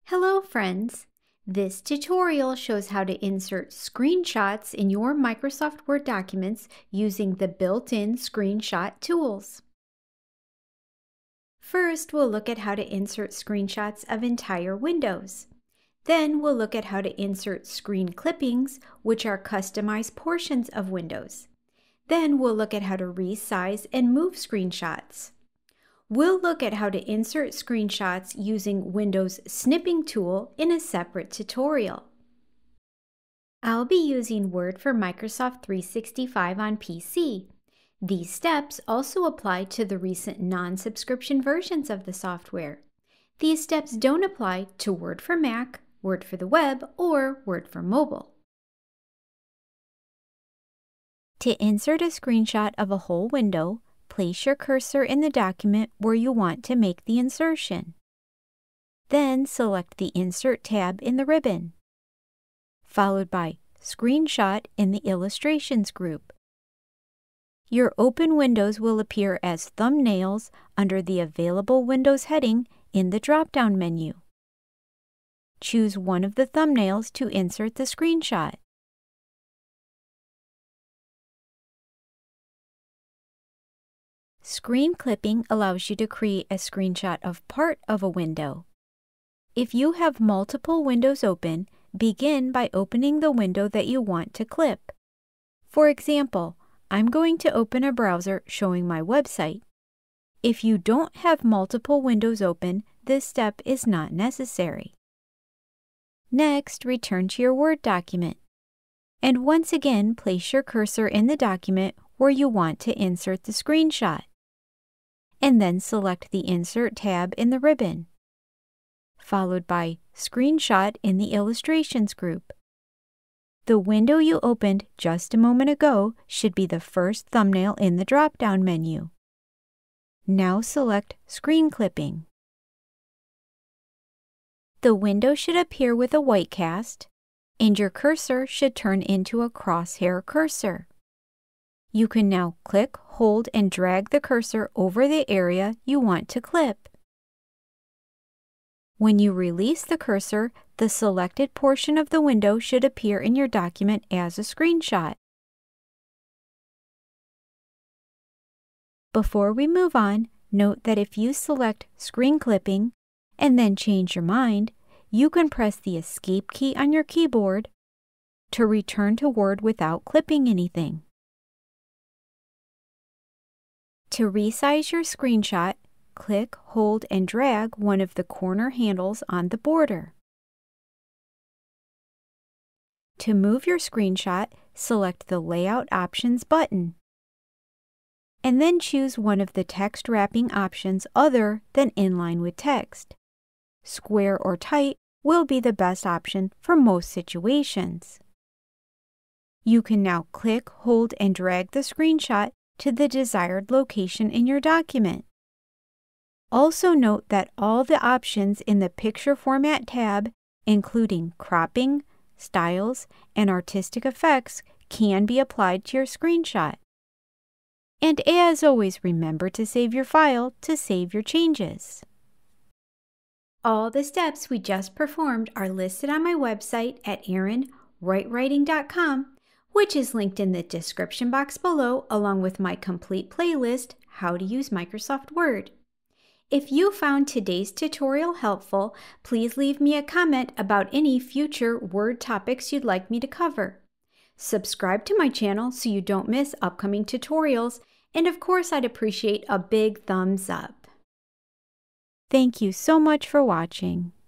Hello friends! This tutorial shows how to insert screenshots in your Microsoft Word documents using the built-in screenshot tools. First, we'll look at how to insert screenshots of entire windows. Then we'll look at how to insert screen clippings, which are customized portions of windows. Then we'll look at how to resize and move screenshots. We'll look at how to insert screenshots using Windows Snipping tool in a separate tutorial. I'll be using Word for Microsoft 365 on PC. These steps also apply to the recent non-subscription versions of the software. These steps don't apply to Word for Mac, Word for the web, or Word for mobile. To insert a screenshot of a whole window, place your cursor in the document where you want to make the insertion. Then select the Insert tab in the ribbon, followed by Screenshot in the Illustrations group. Your open windows will appear as thumbnails under the Available Windows heading in the drop-down menu. Choose one of the thumbnails to insert the screenshot. Screen clipping allows you to create a screenshot of part of a window. If you have multiple windows open, begin by opening the window that you want to clip. For example, I'm going to open a browser showing my website. If you don't have multiple windows open, this step is not necessary. Next, return to your Word document. And once again, place your cursor in the document where you want to insert the screenshot. And then select the Insert tab in the ribbon, followed by Screenshot in the Illustrations group. The window you opened just a moment ago should be the first thumbnail in the drop-down menu. Now select Screen Clipping. The window should appear with a white cast, and your cursor should turn into a crosshair cursor. You can now click, hold, and drag the cursor over the area you want to clip. When you release the cursor, the selected portion of the window should appear in your document as a screenshot. Before we move on, note that if you select Screen Clipping and then change your mind, you can press the Escape key on your keyboard to return to Word without clipping anything. To resize your screenshot, click, hold, and drag one of the corner handles on the border. To move your screenshot, select the Layout Options button, and then choose one of the text wrapping options other than Inline with Text. Square or tight will be the best option for most situations. You can now click, hold, and drag the screenshot to the desired location in your document. Also note that all the options in the Picture Format tab, including cropping, styles, and artistic effects, can be applied to your screenshot. And as always, remember to save your file to save your changes. All the steps we just performed are listed on my website at erinwritewriting.com, which is linked in the description box below, along with my complete playlist, How to Use Microsoft Word. If you found today's tutorial helpful, please leave me a comment about any future Word topics you'd like me to cover. Subscribe to my channel so you don't miss upcoming tutorials, and of course I'd appreciate a big thumbs up. Thank you so much for watching.